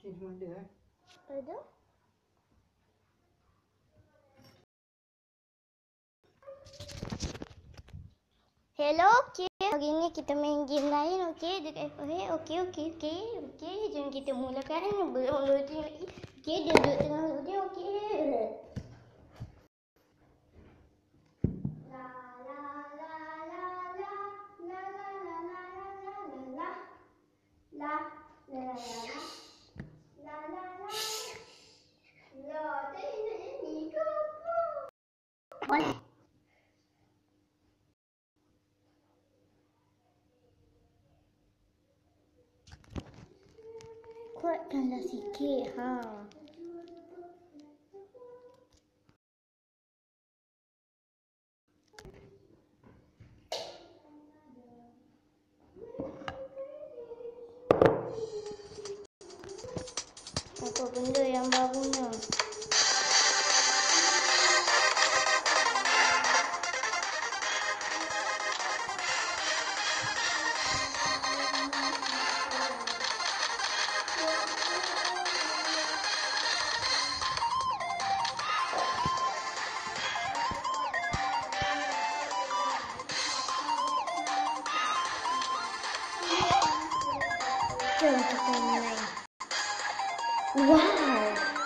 Sini semua ada Ada? Hello, okey. Hari ni kita main game lain, okey? Dekat FOH. Okey. Jom kita mulakan. Belum loading lagi. Okey, dia duduk tengah loading, okey. Boleh. Kuatkanlah sikit, ha. Apa benda yang barunya? Jom kita main. Wow.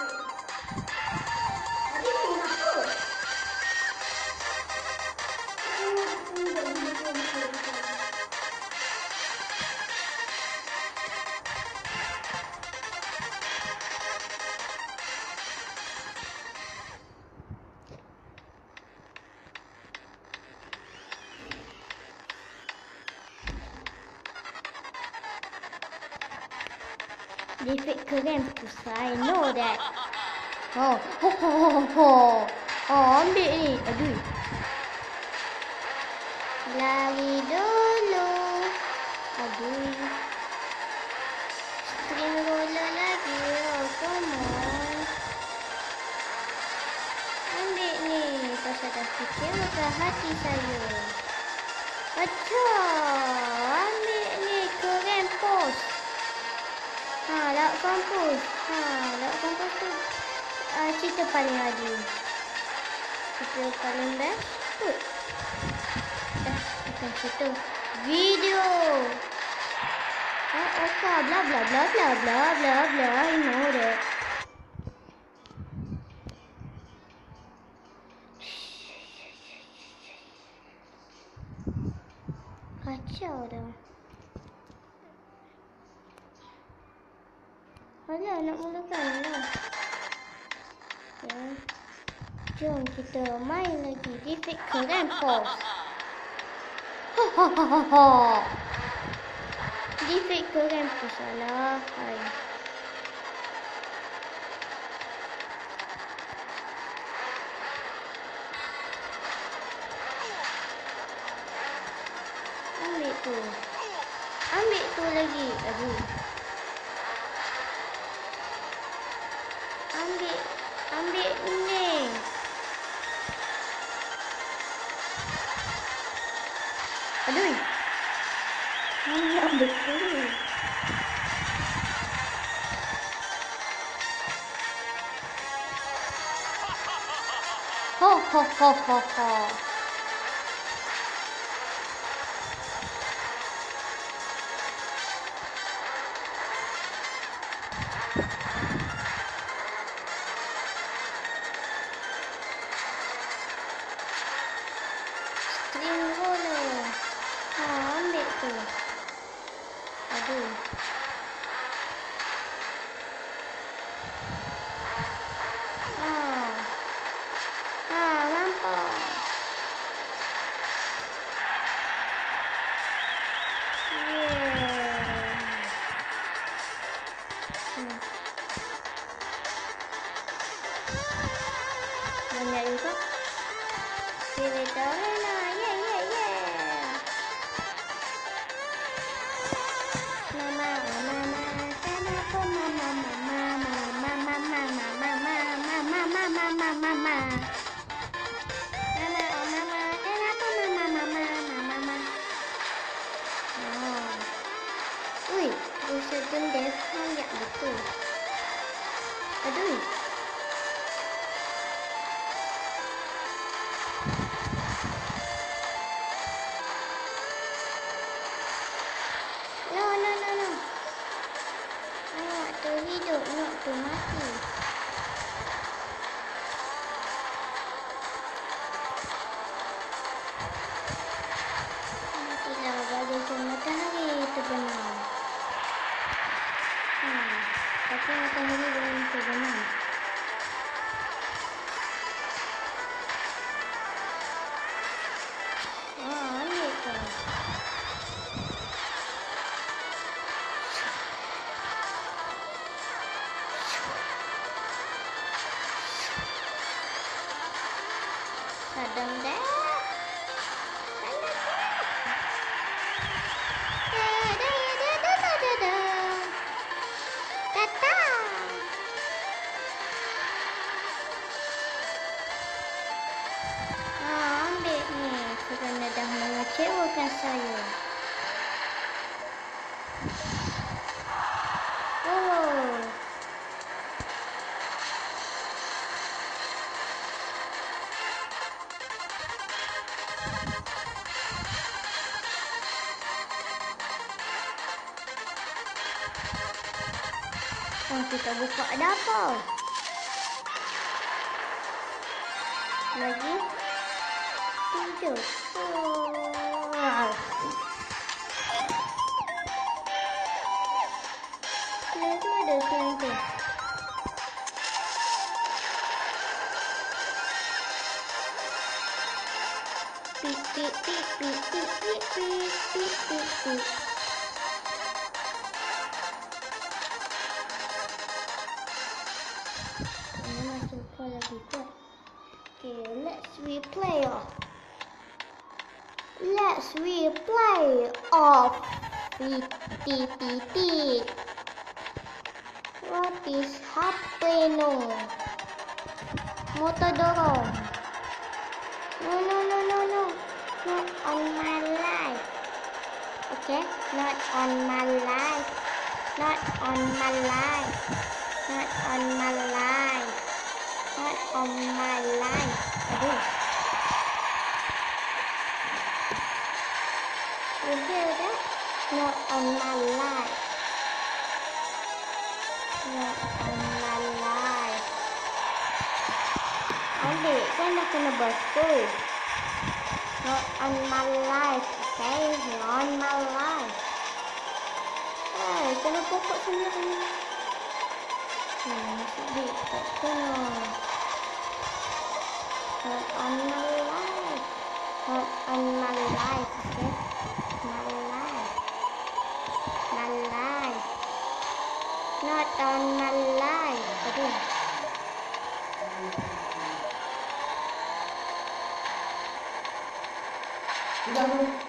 Defeat Krampus, I know that. Oh, ambil ni. Aduh. Lari dulu. Aduh. String roller lagi. Oh, come on. Ambil ni. Pasal dah kecewakan hati saya. Acah. Ambil ni Krampus. Laut kampus. Laut kampus tu cerita paling lagi. Cerita paling best tu. Bukan cerita. Video. Okay. Bla bla bla bla bla bla bla. I know that. Kacau dah. Alah, nak mulakan lah. Ya. Jom kita main lagi. Defeat Krampus. Defeat Krampus. Alah. Hai. Ambil tu. Ambil tu lagi. Aduh. Ambil ni. Aduh. Ambil tu. Ho. String roller. Ambil tu. Aduh. Nampak. Banyak juga. Cerita Rena. Ui, bisa jendela banyak betul. Aduh. No, no, no, no. Awak tu hidup, awak tu mati. Matilah bagaikan matahari terbenam. Tapi matahari belum terbenam. Ambil kau. Sadam dah. Ambil ni kerana dah mengecewakan saya. Oh. Kita buka dapur. Lagi 7. Selain tu ada selain tu. Pip pip pip pip pip pip pip pip pip pip. Okay, let's replay off. Let's replay off. What is happening? Motor dorong. No, no, no, no, no. Not on my life. Okay, not on my life. Not on my life. Not on my life. Not on my life. Aduh. You hear that? Not on my life. Not on my life. Adik kan dah kena basuh. Not on my life. Okay, not on my life. Hey, kena pokok sendiri. Adik tak kena. Not on my life. Not on my life, okay? My life. My life. Not on my life. Aduh.